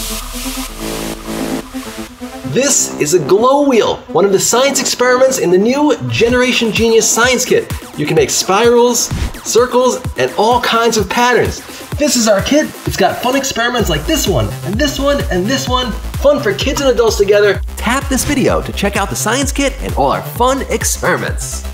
This is a glow wheel, one of the science experiments in the new Generation Genius Science Kit. You can make spirals, circles, and all kinds of patterns. This is our kit. It's got fun experiments like this one, and this one, and this one. Fun for kids and adults together. Tap this video to check out the science kit and all our fun experiments.